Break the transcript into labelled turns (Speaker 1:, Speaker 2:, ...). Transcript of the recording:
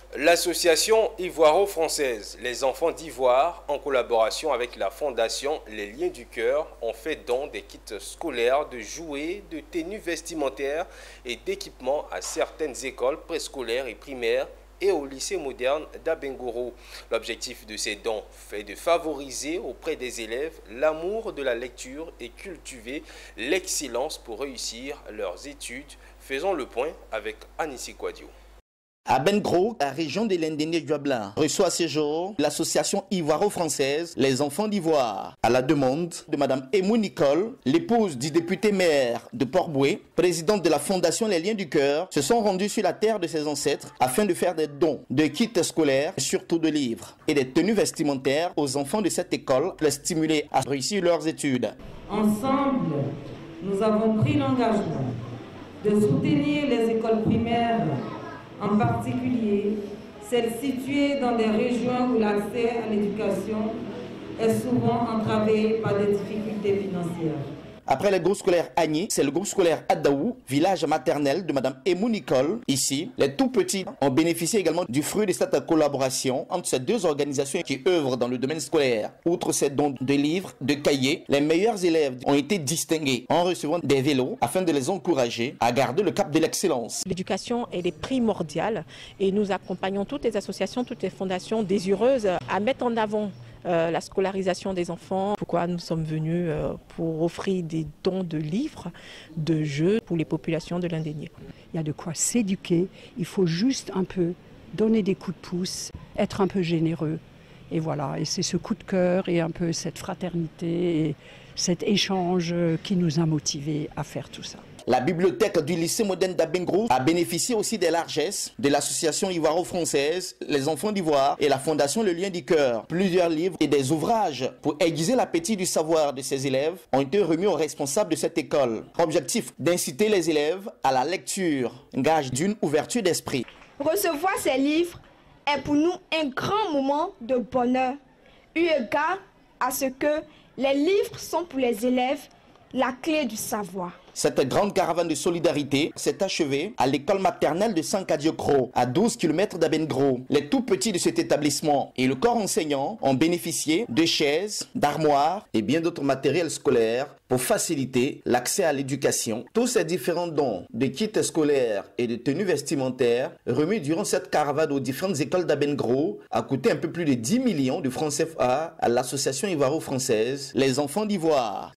Speaker 1: L'association ivoiro-française Les Enfants d'Ivoire, en collaboration avec la fondation Les Liens du Cœur, ont fait don des kits scolaires, de jouets, de tenues vestimentaires et d'équipements à certaines écoles préscolaires et primaires et au lycée moderne d'Abengoro. L'objectif de ces dons est de favoriser auprès des élèves l'amour de la lecture et cultiver l'excellence pour réussir leurs études. Faisons le point avec Anissi Kouadio.
Speaker 2: Abengoro, la région de l'Indénié-Duabla, reçoit à ce jour l'association ivoiro-française Les Enfants d'Ivoire, à la demande de Mme Emou Nicole, l'épouse du député maire de Port-Boué, présidente de la fondation Les Liens du Cœur, se sont rendus sur la terre de ses ancêtres afin de faire des dons de kits scolaires, surtout de livres, et des tenues vestimentaires aux enfants de cette école pour les stimuler à réussir leurs études.
Speaker 3: Ensemble, nous avons pris l'engagement de soutenir les écoles primaires, en particulier celles situées dans des régions où l'accès à l'éducation est souvent entravé par des difficultés financières.
Speaker 2: Après le groupe scolaire Agni, c'est le groupe scolaire Adaou, village maternel de Mme Emou Nicole. Ici, les tout petits ont bénéficié également du fruit de cette collaboration entre ces deux organisations qui œuvrent dans le domaine scolaire. Outre ces dons de livres, de cahiers, les meilleurs élèves ont été distingués en recevant des vélos afin de les encourager à garder le cap de l'excellence.
Speaker 4: L'éducation, elle est primordiale et nous accompagnons toutes les associations, toutes les fondations désireuses à mettre en avant la scolarisation des enfants. Pourquoi nous sommes venus pour offrir des dons de livres, de jeux pour les populations de l'Indénié.
Speaker 5: Il y a de quoi s'éduquer, il faut juste un peu donner des coups de pouce, être un peu généreux. Et voilà, et c'est ce coup de cœur et un peu cette fraternité et cet échange qui nous a motivés à faire tout ça.
Speaker 2: La bibliothèque du lycée moderne d'Abengoro a bénéficié aussi des largesses de l'association ivoiro-française Les Enfants d'Ivoire et la fondation Le Lien du Cœur. Plusieurs livres et des ouvrages pour aiguiser l'appétit du savoir de ses élèves ont été remis aux responsables de cette école. Objectif d'inciter les élèves à la lecture, gage d'une ouverture d'esprit.
Speaker 6: Recevoir ces livres est pour nous un grand moment de bonheur, eu égard à ce que les livres sont pour les élèves la clé du savoir.
Speaker 2: Cette grande caravane de solidarité s'est achevée à l'école maternelle de Sankadiokro, à 12 km d'Abengoro. Les tout petits de cet établissement et le corps enseignant ont bénéficié de chaises, d'armoires et bien d'autres matériels scolaires pour faciliter l'accès à l'éducation. Tous ces différents dons de kits scolaires et de tenues vestimentaires remis durant cette caravane aux différentes écoles d'Abengoro a coûté un peu plus de 10 millions de francs CFA à l'association ivoiro-française Les Enfants d'Ivoire.